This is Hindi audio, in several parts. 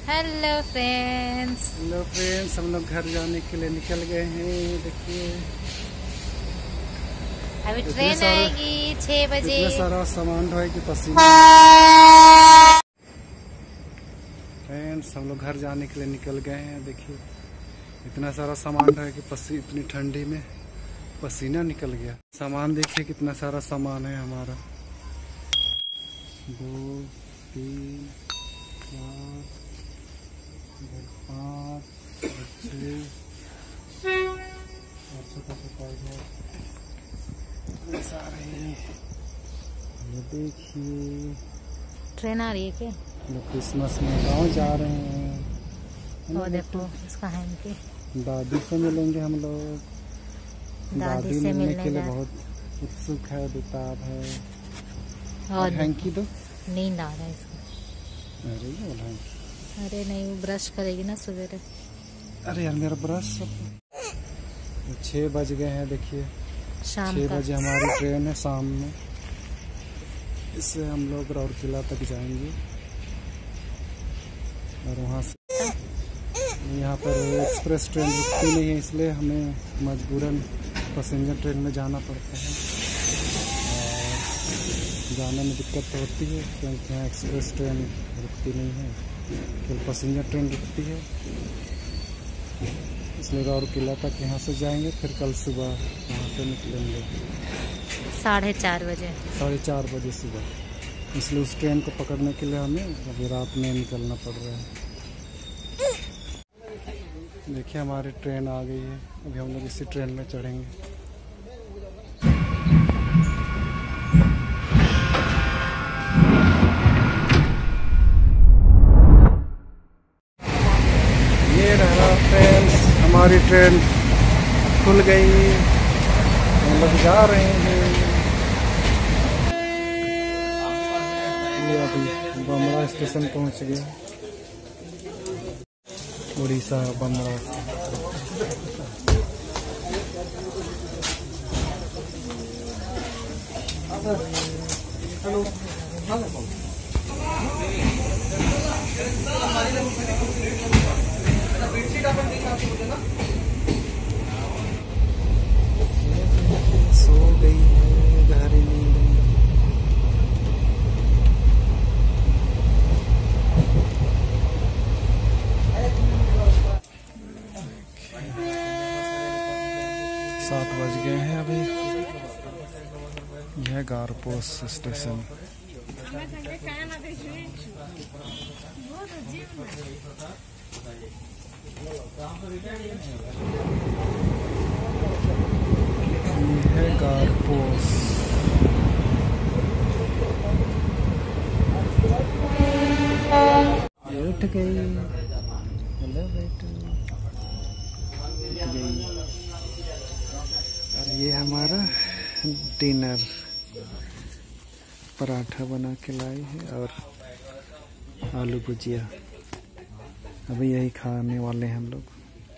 Hello friends. हम लोग घर जाने के लिए निकल गए हैं। देखिए अभी ट्रेन आएगी 6 बजे। इतना सारा सामान ढोएगी पसीना। फ्रेंड्स हम लोग घर जाने के लिए निकल गए हैं। देखिए इतना सारा सामान ढोएगी इतनी ठंडी में पसीना निकल गया। सामान देखिए कितना सारा सामान है हमारा। 2 3 4 5 6 और छोटा सारे। ये देखिए ट्रेन आ रही है क्या? लोग क्रिसमस में गाँव जा रहे हैं। वो देखो इसका है इनके दादी से मिलेंगे हम लोग। दादी से मिलने के लिए बहुत उत्सुक है, बेताब है। और हैंकी दो। नींद आ रहा है इसको। अरे अरे नहीं वो ब्रश करेगी ना सवेरे। अरे यार मेरा ब्रश सब 6 बज गए हैं। देखिए शाम 6 का बजे हमारी ट्रेन है शाम में। इससे हम लोग राउरकेला तक जाएंगे और वहाँ से यहाँ पर एक्सप्रेस ट्रेन रुकती नहीं है, इसलिए हमें मजबूरन पैसेंजर ट्रेन में जाना पड़ता है। और जाने में दिक्कत तो होती है क्योंकि यहाँ एक्सप्रेस ट्रेन रुकती नहीं है, केवल पैसेंजर ट्रेन रुकती है। इसलिए राउरकेला तक यहाँ से जाएंगे, फिर कल सुबह यहाँ से निकलेंगे 4:30 बजे। 4:30 बजे सुबह। इसलिए उस ट्रेन को पकड़ने के लिए हमें अभी रात में निकलना पड़ रहा है। देखिए हमारी ट्रेन आ गई है। अभी हम लोग इसी ट्रेन में चढ़ेंगे। ये रहा फ्रेंड्स, हमारी ट्रेन खुल गई। हम लोग जा रहे हैं। ये अभी बमरा स्टेशन पहुंच गए, उड़ीसा बमरा। सो गई है गहरी नींद में। सात बज गए हैं अभी। यह गारपोस स्टेशन। यह गारपोस। उठ गई। हेलो बेटू। उठ गई। और ये हमारा डिनर पराठा बना के लाई है और आलू भुजिया। अभी यही खाने वाले हैं हम लोग।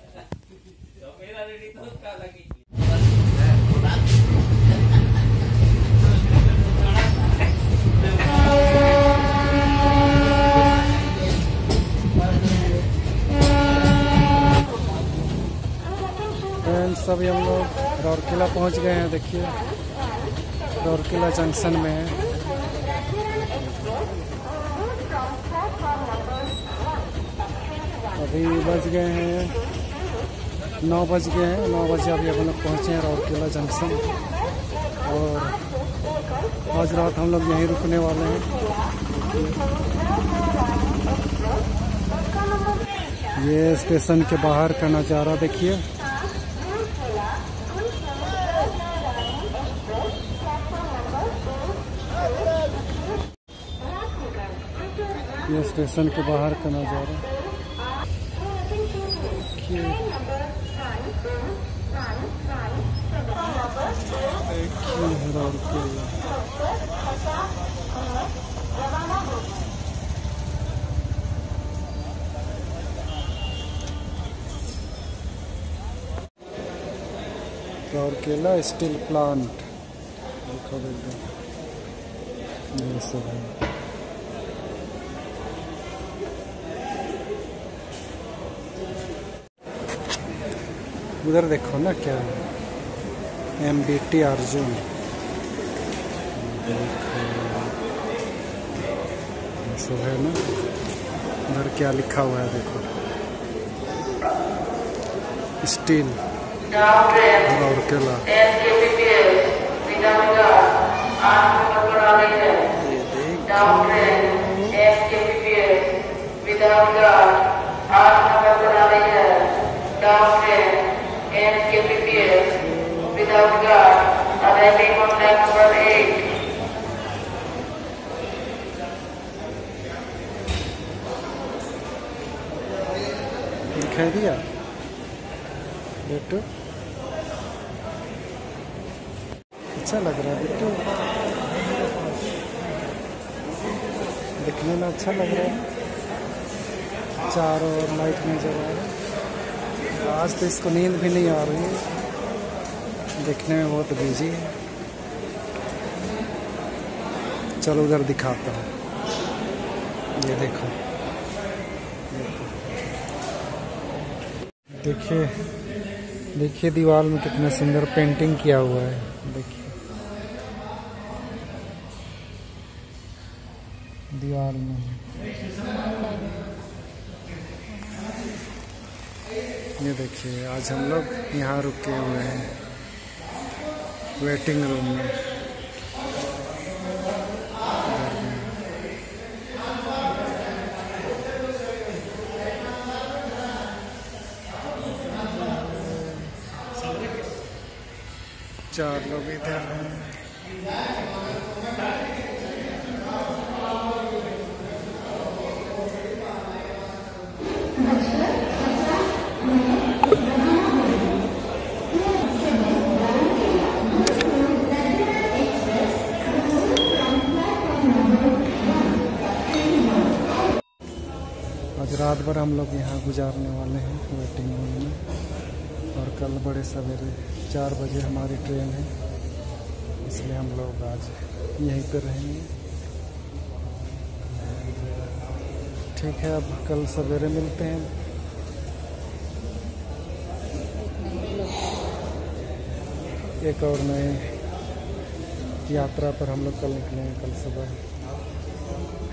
फ्रेंड्स अभी हम लोग राउरकेला पहुंच गए हैं। देखिए राउरकेला जंक्शन में है। अभी बज गए हैं 9 बज गए हैं। 9 बजे अभी हम लोग पहुँचे हैं राउरकेला जंक्शन। और आज रात हम लोग यहीं रुकने वाले हैं। ये स्टेशन के बाहर का नज़ारा देखिए। ये स्टेशन के बाहर का नज़ारा देखिए। राउरकेला। राउरकेला स्टील प्लांट देखो बेटा। ये सब है। उधर देखो ना क्या है, MBT अर्जुन। सब है ना, उधर क्या लिखा हुआ है देखो, स्टील और केला। दिखाई दिया बेटू? अच्छा लग रहा है बेटू, दिखने में अच्छा लग रहा है। चारों ओर लाइट नजर आ रहा है। आज तो इसको नींद भी नहीं आ रही है, दिखने में बहुत बिजी है। चलो उधर दिखाता हूँ, ये देखो, देखिए देखिए दीवार में कितना सुंदर पेंटिंग किया हुआ है। देखिए दीवार में, ये देखिए आज हम लोग यहाँ रुके हुए हैं वेटिंग रूम में। चार लोग इधर हैं। आज रात भर हम लोग यहाँ गुजारने वाले हैं वेटिंग रूम में, और कल बड़े सवेरे 4 बजे हमारी ट्रेन है, इसलिए हम लोग आज यहीं पर रहेंगे। ठीक है, अब कल सवेरे मिलते हैं। एक और नए यात्रा पर हम लोग कल निकलेंगे, कल सुबह।